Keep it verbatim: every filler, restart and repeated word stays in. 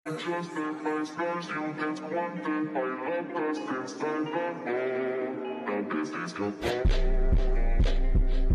Just the first stars you get wanted by love dust inside the hole. Now this is your fault.